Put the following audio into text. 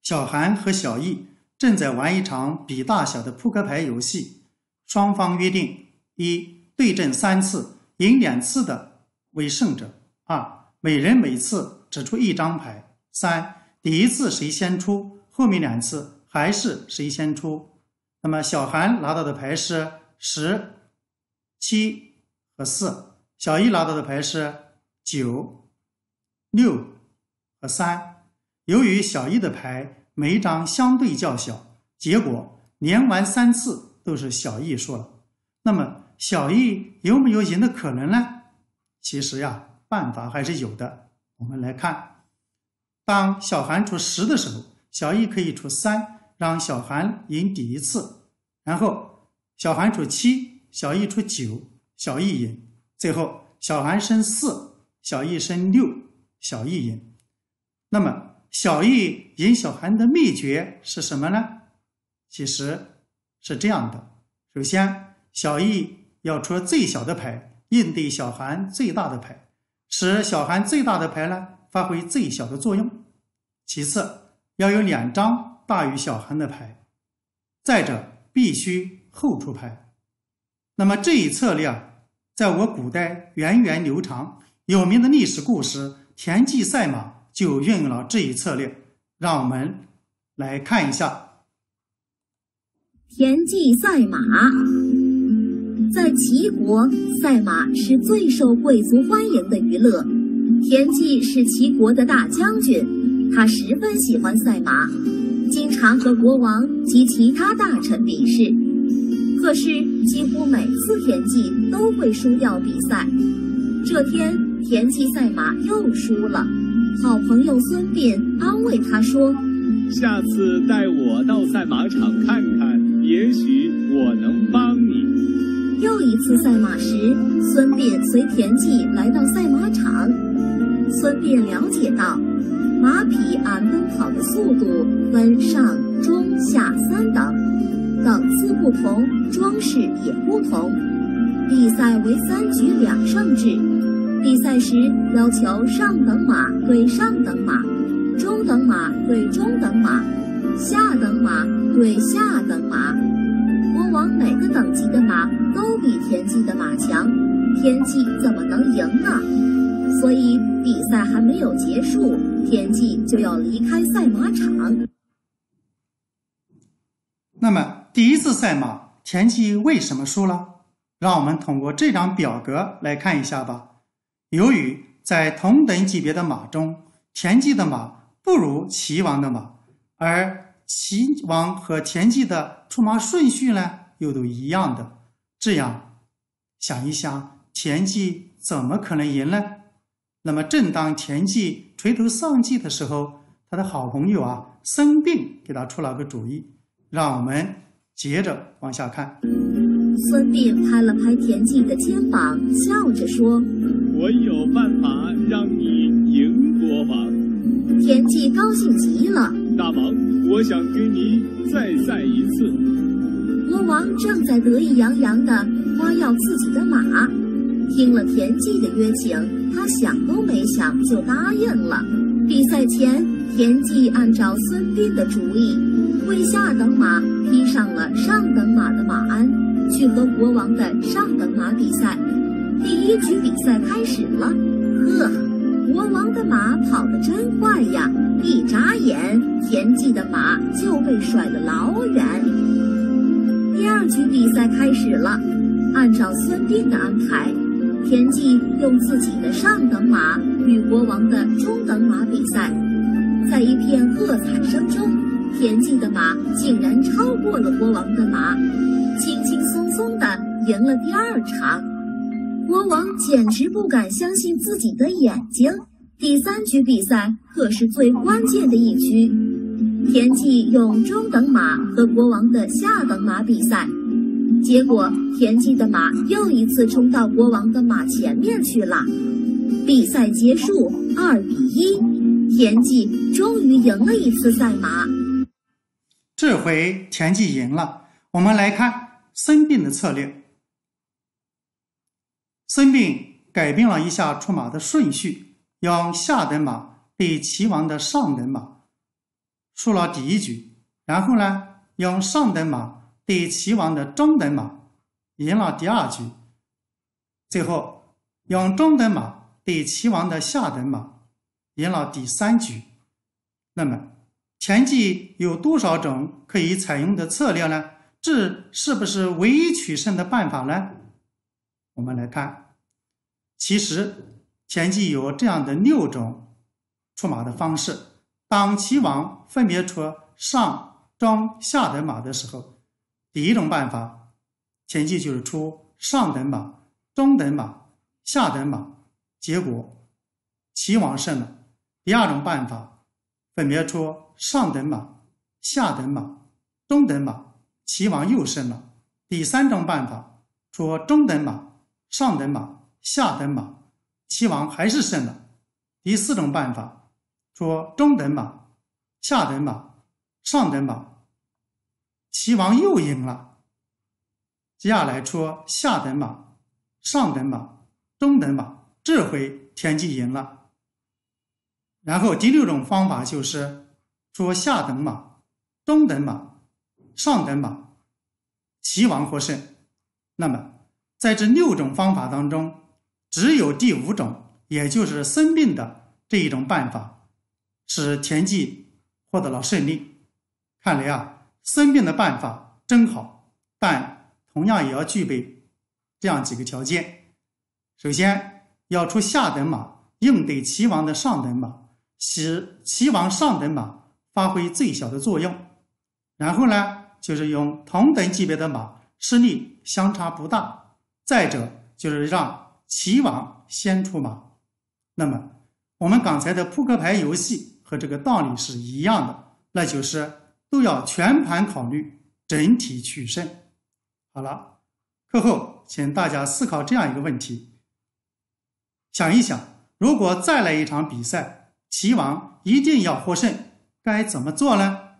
小韩和小易正在玩一场比大小的扑克牌游戏，双方约定：一、对阵3次，赢2次的为胜者；二、每人每次只出1张牌；三、第一次谁先出，后面2次还是谁先出。那么小韩拿到的牌是10、7和4，小易拿到的牌是9、6和3。由于小易的牌每一张相对较小，结果连玩3次都是小易输了。那么小易有没有赢的可能呢？其实呀，办法还是有的。我们来看，当小韩出10的时候，小易可以出3，让小韩赢第一次。然后小韩出7，小易出9，小易赢。最后小韩升4，小易升6，小易赢。那么小易赢小韩的秘诀是什么呢？其实是这样的：首先，小易要出最小的牌，应对小韩最大的牌，使小韩最大的牌呢发挥最小的作用。其次，要有2张大于小韩的牌。再者，必须后出牌。那么这一策略在我古代源远流长，有名的历史故事田忌赛马就运用了这一策略。让我们来看一下田忌赛马。在齐国，赛马是最受贵族欢迎的娱乐。田忌是齐国的大将军，他十分喜欢赛马，经常和国王及其他大臣比试。可是几乎每次田忌都会输掉比赛。这天，田忌赛马又输了。好朋友孙膑安慰他说：“ 下次带我到赛马场看看，也许我能帮你。” 又一次赛马时，孙膑随田忌来到赛马场。孙膑了解到，马匹按奔跑的速度分上、中、下3等，等次不同，装饰也不同。比赛为3局2胜制。比赛时要求上等马对上等马，中等马对中等马，下等马对下等马。国王每个等级的马都比田忌的马强，田忌怎么能赢呢？所以比赛还没有结束，田忌就要离开赛马场。 那么第一次赛马，田忌为什么输了？让我们通过这张表格来看一下吧。由于在同等级别的马中，田忌的马不如齐王的马，而齐王和田忌的出马顺序呢又都一样的，这样想一想，田忌怎么可能赢呢？那么正当田忌垂头丧气的时候，他的好朋友孙膑给他出了个主意。让我们接着往下看。 孙膑拍了拍田忌的肩膀，笑着说：“ 我有办法让你赢国王。” 田忌高兴极了：“ 大王，我想跟你再赛一次。” 国王正在得意洋洋地夸耀自己的马，听了田忌的约请，他想都没想就答应了。比赛前，田忌按照孙膑的主意，为下等马披上了上等马的马鞍，去和国王的上等马比赛。第一局比赛开始了，国王的马跑得真快呀！一眨眼，田忌的马就被甩了老远。第二局比赛开始了，按照孙膑的安排，田忌用自己的上等马与国王的中等马比赛。在一片喝彩声中，田忌的马竟然超过了国王的马，轻轻松松地赢了第2场。国王简直不敢相信自己的眼睛。第3局比赛可是最关键的一局，田忌用中等马和国王的下等马比赛，结果田忌的马又一次冲到国王的马前面去了。比赛结束2-1，田忌终于赢了一次赛马。 这回田忌赢了。我们来看孙膑的策略。孙膑改变了一下出马的顺序，用下等马对齐王的上等马， 输了第一局，然后呢，用上等马对齐王的中等马赢了第二局，最后用中等马对齐王的下等马赢了第三局。那么田忌有多少种可以采用的策略呢？这是不是唯一取胜的办法呢？我们来看，其实田忌有这样的6种出马的方式。当齐王分别出上、中、下等马的时候，第一种办法，田忌就是出上等马、中等马、下等马，结果齐王胜了。第二种办法，分别出上等马、下等马、中等马，齐王又胜了。第三种办法，出中等马、上等马、下等马，齐王还是胜了。第四种办法，出中等马、下等马、上等马，齐王又赢了。接下来出下等马、上等马、中等马，这回田忌赢了。然后第6种方法就是出下等马、中等马、上等马，齐王获胜。那么在这6种方法当中，只有第5种，也就是生病的这一种办法，使田忌获得了胜利。看来啊，生病的办法真好，但同样也要具备这样几个条件。首先要出下等马应对齐王的上等马，使齐王上等马发挥最小的作用。然后呢，就是用同等级别的马，实力相差不大。再者就是让齐王先出马。那么我们刚才的扑克牌游戏和这个道理是一样的，那就是都要全盘考虑，整体取胜。好了，课后请大家思考这样一个问题，想一想，如果再来一场比赛，齐王一定要获胜，该怎么做呢？